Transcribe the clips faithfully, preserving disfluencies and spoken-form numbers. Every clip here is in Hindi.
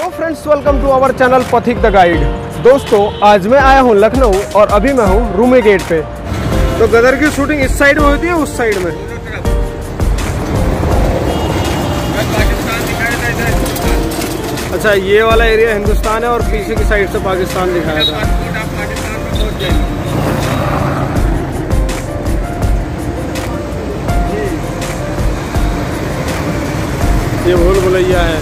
Hello friends, welcome to our channel Pathik the guide. दोस्तों, आज मैं आया हूँ लखनऊ और अभी मैं हूँ रूमी गेट पे। तो गदर की शूटिंग इस साइड में होती है उस साइड में? अच्छा, ये वाला एरिया हिंदुस्तान है और पीछे की साइड से पाकिस्तान दिखाया था। ये भूल भुलैया है,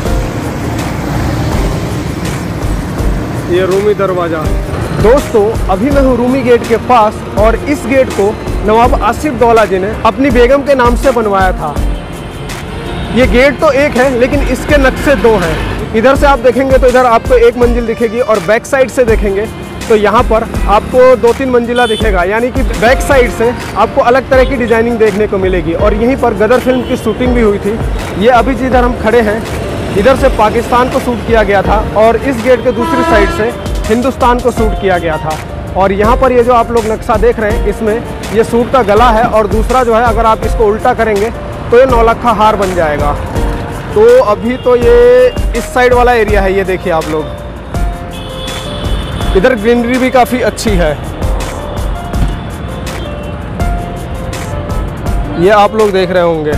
ये रूमी दरवाजा। दोस्तों, अभी मैं हूँ रूमी गेट के पास और इस गेट को नवाब आसिफ दौला जी ने अपनी बेगम के नाम से बनवाया था। ये गेट तो एक है लेकिन इसके नक्शे दो हैं। इधर से आप देखेंगे तो इधर आपको एक मंजिल दिखेगी और बैक साइड से देखेंगे तो यहाँ पर आपको दो तीन मंजिला दिखेगा, यानी कि बैक साइड से आपको अलग तरह की डिजाइनिंग देखने को मिलेगी। और यहीं पर गदर फिल्म की शूटिंग भी हुई थी। ये अभी जिधर हम खड़े हैं इधर से पाकिस्तान को शूट किया गया था और इस गेट के दूसरी साइड से हिंदुस्तान को शूट किया गया था। और यहाँ पर ये जो आप लोग नक्शा देख रहे हैं इसमें ये सूट का गला है और दूसरा जो है अगर आप इसको उल्टा करेंगे तो ये नौलखा हार बन जाएगा। तो अभी तो ये इस साइड वाला एरिया है, ये देखिए आप लोग, इधर ग्रीनरी भी काफ़ी अच्छी है। ये आप लोग देख रहे होंगे।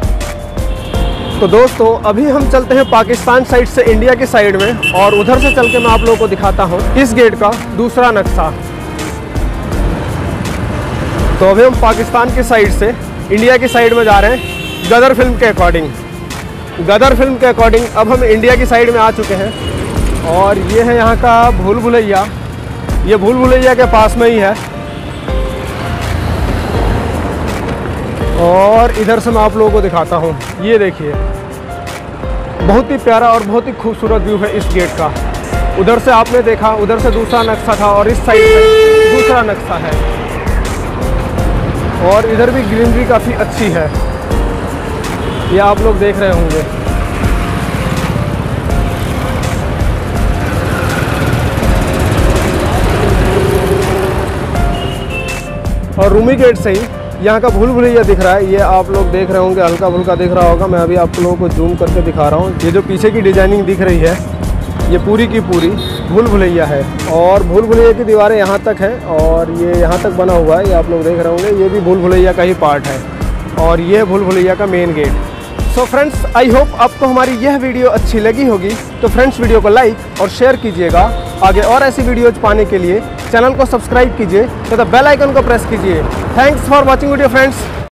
तो दोस्तों, अभी हम चलते हैं पाकिस्तान साइड से इंडिया की साइड में और उधर से चल के मैं आप लोगों को दिखाता हूँ इस गेट का दूसरा नक्शा। तो अभी हम पाकिस्तान की साइड से इंडिया की साइड में जा रहे हैं गदर फिल्म के अकॉर्डिंग। गदर फिल्म के अकॉर्डिंग अब हम इंडिया की साइड में आ चुके हैं और ये है यहाँ का भूल भुलैया। ये भूल भुलैया के पास में ही है और इधर से मैं आप लोगों को दिखाता हूँ। ये देखिए, बहुत ही प्यारा और बहुत ही खूबसूरत व्यू है इस गेट का। उधर से आपने देखा, उधर से दूसरा नक्शा था और इस साइड से दूसरा नक्शा है और इधर भी ग्रीनरी काफ़ी अच्छी है, ये आप लोग देख रहे होंगे। और रूमी गेट से ही यहाँ का भूल भुलैया दिख रहा है, ये आप लोग देख रहे होंगे, हल्का फुल्का दिख रहा होगा। मैं अभी आप लोगों को जूम करके दिखा रहा हूँ। ये जो पीछे की डिजाइनिंग दिख रही है ये पूरी की पूरी भूल भुलैया है और भूल भुलैया की दीवारें यहाँ तक है और ये यहाँ तक बना हुआ है, ये आप लोग देख रहे होंगे। ये भी भूल भुलैया का ही पार्ट है और ये भूल भुलैया का main gate. So friends, I hope आपको हमारी यह वीडियो अच्छी लगी होगी। तो फ्रेंड्स, वीडियो को लाइक और शेयर कीजिएगा। आगे और ऐसी वीडियोज पाने के लिए चैनल को सब्सक्राइब कीजिए तथा बेल आइकन को प्रेस कीजिए। Thanks for watching video friends.